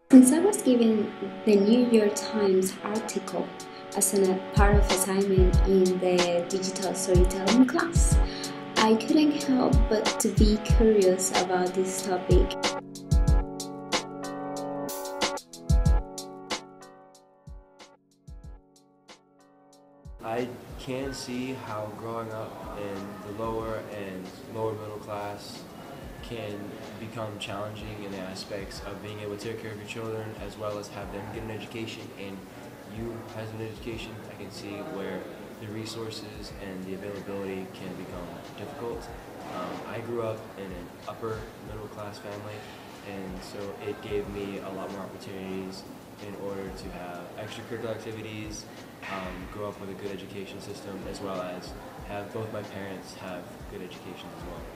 Since I was given the New York Times article as a part of assignment in the digital storytelling class, I couldn't help but to be curious about this topic. I can see how growing up in the lower and lower middle class can become challenging in the aspects of being able to take care of your children as well as have them get an education, and you as an education, I can see where the resources and the availability can become difficult. I grew up in an upper middle class family, and so it gave me a lot more opportunities in order to have extracurricular activities, grow up with a good education system, as well as have both my parents have good education as well.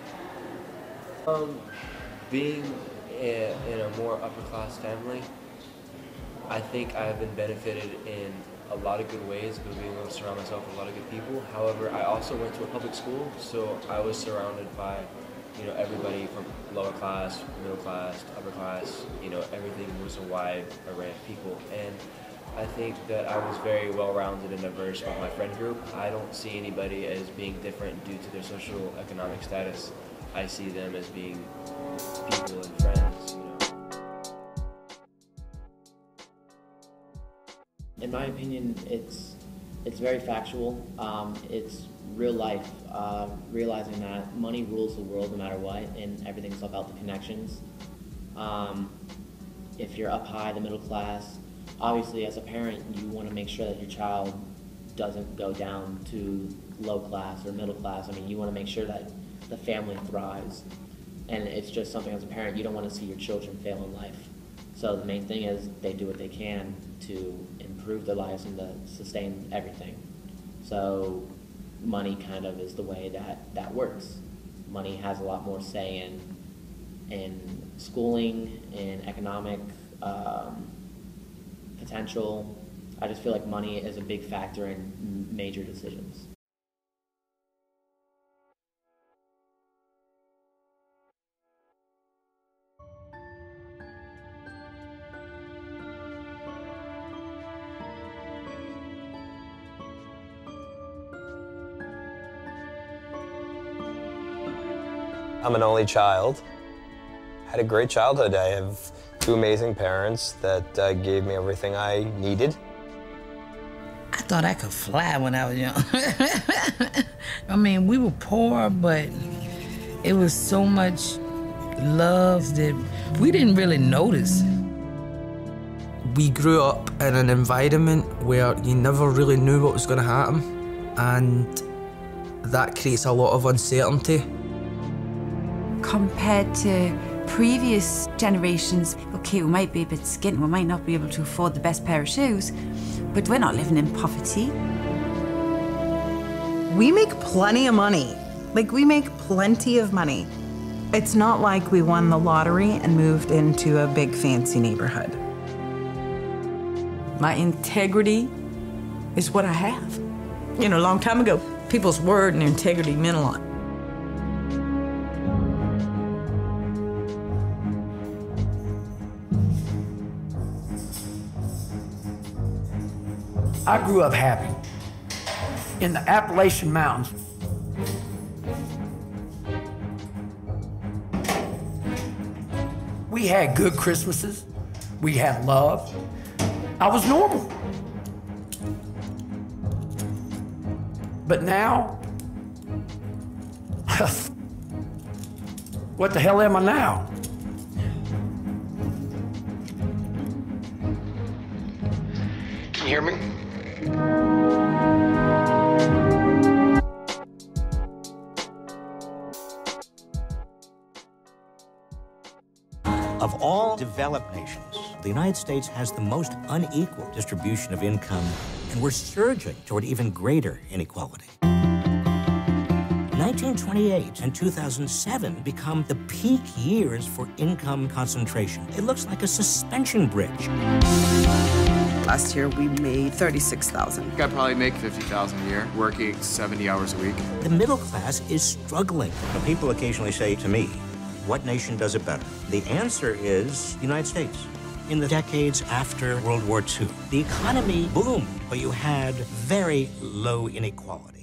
Being in a more upper class family, I think I have been benefited in a lot of good ways by being able to surround myself with a lot of good people. However, I also went to a public school, so I was surrounded by, everybody from lower class, middle class, upper class. Everything was a wide array of people, and I think that I was very well-rounded and diverse with my friend group. I don't see anybody as being different due to their social economic status. I see them as being people and friends. In my opinion, it's very factual. It's real life, realizing that money rules the world no matter what, and everything's about the connections. If you're up high, the middle class, obviously as a parent, you want to make sure that your child doesn't go down to low class or middle class. I mean, you want to make sure that the family thrives. And it's just something as a parent, you don't want to see your children fail in life. So the main thing is they do what they can to improve their lives and to sustain everything. So money kind of is the way that works. Money has a lot more say in schooling, in economic potential. I just feel like money is a big factor in major decisions. I'm an only child. Had a great childhood. I have two amazing parents that gave me everything I needed. I thought I could fly when I was young. I mean, we were poor, but it was so much love that we didn't really notice. We grew up in an environment where you never really knew what was going to happen, and that creates a lot of uncertainty. Compared to previous generations, okay, we might be a bit skint, we might not be able to afford the best pair of shoes, but we're not living in poverty. We make plenty of money. Like, we make plenty of money. It's not like we won the lottery and moved into a big fancy neighborhood. My integrity is what I have. A long time ago, people's word and integrity meant a lot. I grew up happy in the Appalachian Mountains. We had good Christmases. We had love. I was normal. But now, what the hell am I now? Can you hear me? Of all developed nations, the United States has the most unequal distribution of income, and we're surging toward even greater inequality. 1928 and 2007 become the peak years for income concentration. It looks like a suspension bridge. Last year, we made $36,000. I probably make $50,000 a year, working 70 hours a week. The middle class is struggling. Now, people occasionally say to me, what nation does it better? The answer is the United States. In the decades after World War II, the economy boomed, but you had very low inequality.